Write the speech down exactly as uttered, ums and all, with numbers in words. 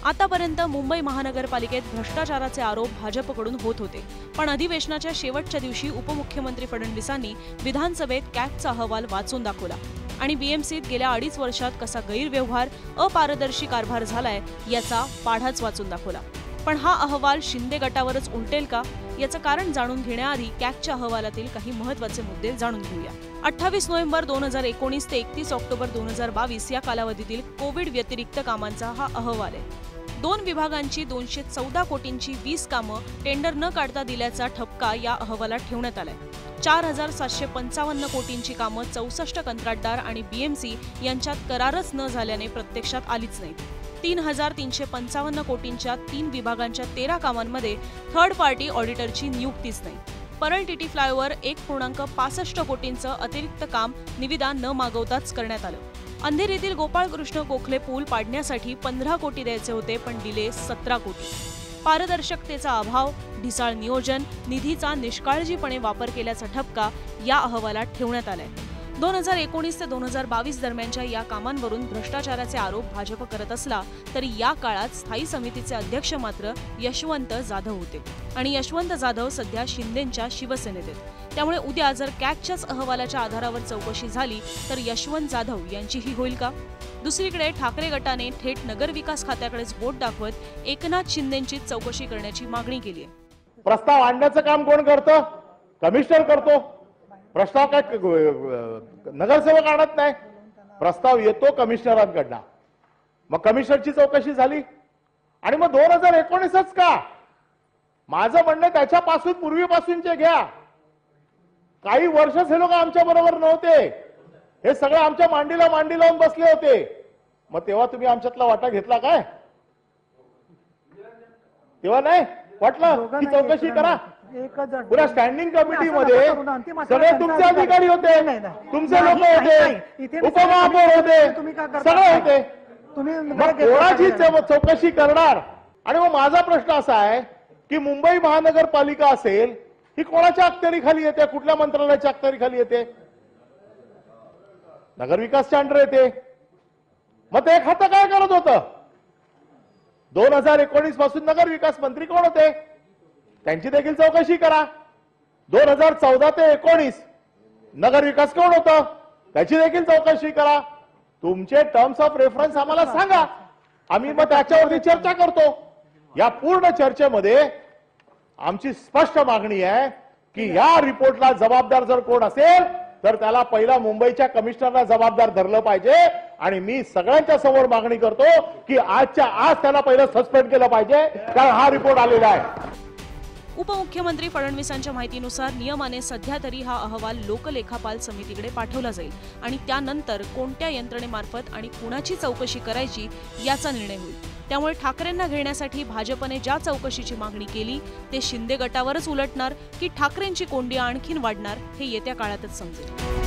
आतापर्यंत मुंबई महानगरपालिकेत भ्रष्टाचाराचे आरोप भाजपकडून होत होते, पण अधिवेशनाच्या शेवटच्या दिवशी उपमुख्यमंत्री फडणवीसांनी विधानसभेत कॅगचा अहवाल वाचून दाखवला आणि बीएमसीत गेल्या अडीच वर्षात कसा गैरव्यवहार, अपारदर्शी कारभार झालाय याचा पाढाच वाचून दाखवला। पण हा अहवाल शिंदे गटावरच उलटेल का, याचं कारण जाणून घेण्याआधी कॅगच्या अहवालातील काही महत्त्वाचे मुद्दे जाणून घेऊया। अठ्ठावीस नोव्हेंबर दोन हजार एकोणीस ते एकतीस ऑक्टोबर दोन हजार बावीस या कालावधीतील कोविड व्यतिरिक्त कामांचा हा अहवाल आहे। दोन विभागांची दोनशे चौदा कोटींची वीस कामं टेंडर न काढता दिल्याचा ठपका या अहवालात ठेवण्यात आलाय। चार हजार सातशे पंचावन्न कोटींची कामं चौसष्ट कंत्राटदार आणि बीएमसी यांच्यात करारच न झाल्याने प्रत्यक्षात आलीच नाहीत। तीन हजार तीनशे पंचावन्न कोटींच्या तीन विभागांच्या तेरा कामांमध्ये थर्ड पार्टी ऑडिटरची नियुक्तीच नाही। परळ टीटी फ्लायओव्हर एक पूर्णांक पासष्ट कोटींचं अतिरिक्त काम निविदा न मागवताच करण्यात आलं। अंधेरीतील गोपाळकृष्ण गोखले पूल पाडण्यासाठी पंधरा कोटी द्यायचे होते, पण दिले सतरा कोटी। पारदर्शकतेचा अभाव, ढिसाळ नियोजन, निधीचा निष्काळजीपणे वापर केल्याचा ठपका या अहवालात ठेवण्यात आलाय। दोन हजार एकोणीस ते दोन हजार बावीस दरम्यानच्या या कामांवरून भ्रष्टाचाराचे आरोप भाजप करत असला तरी या काळात स्थायी समितीचे अध्यक्ष मात्र यशवंत जाधव होते आणि यशवंत जाधव सध्या शिंदेंच्या शिवसेनेत आहेत। त्यामुळे उद्या जर कॅगच्याच अहवालाच्या आधारावर चौकशी झाली तर यशवंत जाधव यांचीही होईल का? दुसरीकडे ठाकरे गटाने थेट नगरविकास खात्याकडेच बोट दाखवत एकनाथ शिंदेंची चौकशी करण्याची मागणी केली आहे। प्रस्ताव आणण्याचं काम कोण करतं? कमिशनर करतो। प्रस्ताव काय नगरसेवक आणत नाही, प्रस्ताव येतो कमिशनरांकडनं। मग कमिशनरची चौकशी झाली आणि मग दोन हजार एकोणीसच का? माझं म्हणणं त्याच्यापासून पूर्वीपासूनचे घ्या। काही वर्ष हे लोक आमच्या बरोबर नव्हते, हे सगळं आमच्या मांडीला मांडी लावून बसले होते। मग तेव्हा तुम्ही आमच्यातला वाटा घेतला काय? तेव्हा नाही वाटलं की चौकशी करा? पुऱ्या स्टँडिंग कमिटीमध्ये सगळे तुमचे अधिकारी होते, तुमचे लोक होते, उपमहापौर होते, सगळे होते। कोणाची चौकशी करणार? आणि मग माझा प्रश्न असा आहे की मुंबई महानगरपालिका असेल ही कोणाच्या अखत्यारीखाली येते? कुठल्या मंत्रालयाच्या अखत्यारीखाली येते? नगरविकासच्या अंडर येते। मग ते खातं काय करत होतं? दोन हजार एकोणीस पासून नगरविकास मंत्री कोण होते? त्यांची देखील चौकशी करा। दोन हजार चौदा ते एकोणीस नगरविकास कोण होतं? त्याची देखील चौकशी करा। तुमचे टर्म्स ऑफ रेफरन्स आम्हाला सांगा, आम्ही मग त्याच्यावरती चर्चा करतो। या पूर्ण चर्चेमध्ये आमची स्पष्ट मागणी आहे की या रिपोर्टला जबाबदार जर कोण असेल तर त्याला पहिला मुंबईच्या कमिशनरला जबाबदार धरलं पाहिजे। आणि मी सगळ्यांच्या समोर मागणी करतो की आजच्या आज त्याला पहिलं सस्पेंड केलं पाहिजे, कारण हा रिपोर्ट आलेला आहे। उपमुख्यमंत्री फडणवीसांच्या माहितीनुसार नियमाने सध्या तरी हा अहवाल लोकलेखापाल समितीकडे पाठवला जाईल आणि त्यानंतर कोणत्या यंत्रणेमार्फत आणि कुणाची चौकशी करायची याचा निर्णय होईल। त्यामुळे ठाकरेंना घेण्यासाठी भाजपने ज्या चौकशीची मागणी केली ते शिंदे गटावरच उलटणार की ठाकरेंची कोंडी आणखीन वाढणार हे येत्या काळातच समजेल।